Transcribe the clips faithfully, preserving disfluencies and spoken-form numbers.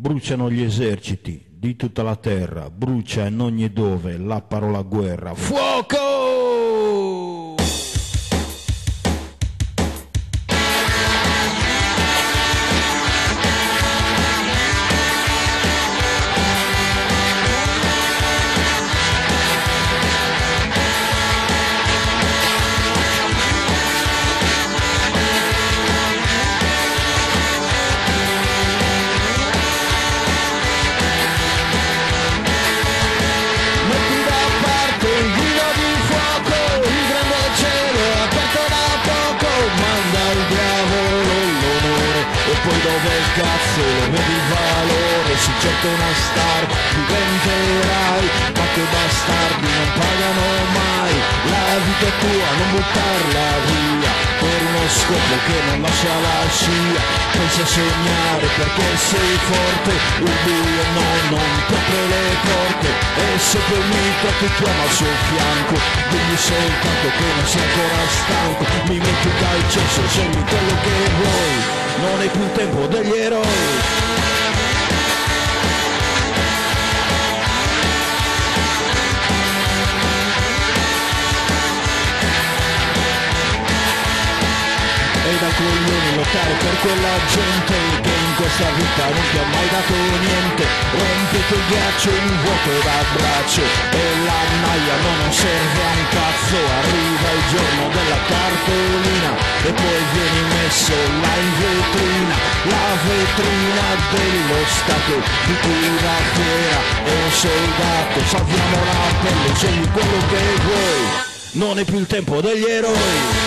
Bruciano gli eserciti di tutta la terra, brucia in ogni dove la parola guerra. Fuoco! Poi dove cazzo lo vedi il valore, si cerca una star, diventerai, ma che bastardi non pagano mai, la vita è tua, non buttarla via, per uno scopo che non lascia la scia, pensa a sognare perché sei forte, il buio no, non ti apre le porte, e se poi mi ti chiama al suo fianco, digli soltanto che non sei ancora stanco, mi metti un calcio, scegli quello che vuoi. Non è più il tempo degli eroi. E da coglioni lottare per quella gente che in questa vita non ti ha mai dato niente. Rompete il ghiaccio in un vuoto d'abbraccio e la naia no, non serve a un cazzo. Arriva il giorno della cartolina e poi vieni messo là in vetrina, la vetrina dello Stato di cui la fiera è un soldato. Salviamo la pelle, scegli quello che vuoi, non è più il tempo degli eroi.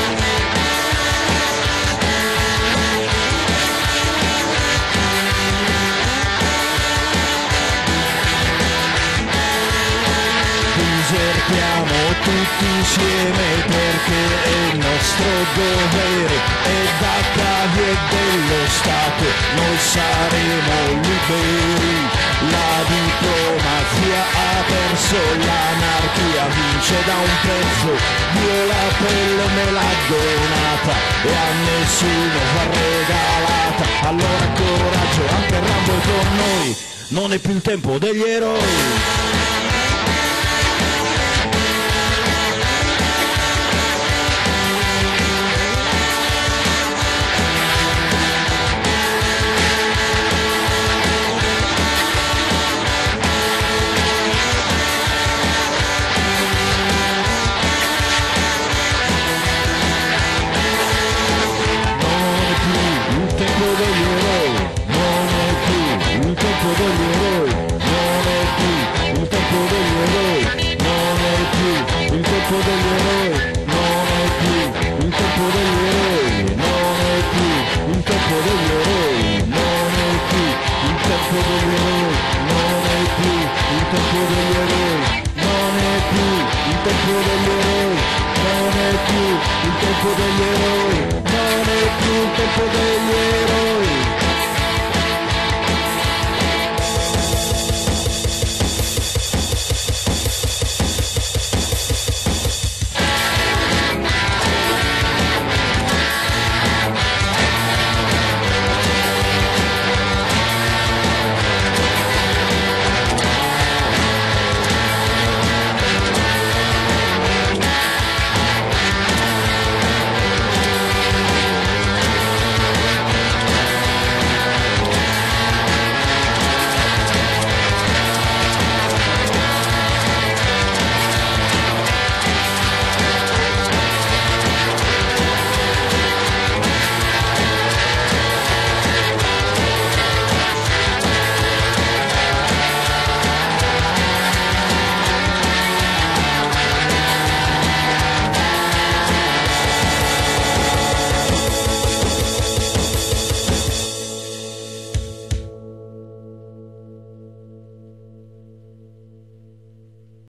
Disertiamo tutti insieme perché è il nostro dovere e da cavie dello Stato noi saremo liberi. La diplomazia ha perso, l'anarchia vince da un pezzo, io la pelle me l'ha donata e a nessuno va regalata. Allora coraggio, anche Rambo è con noi, non è più il tempo degli eroi. Il tempo degli eroi, non è più il tempo degli eroi.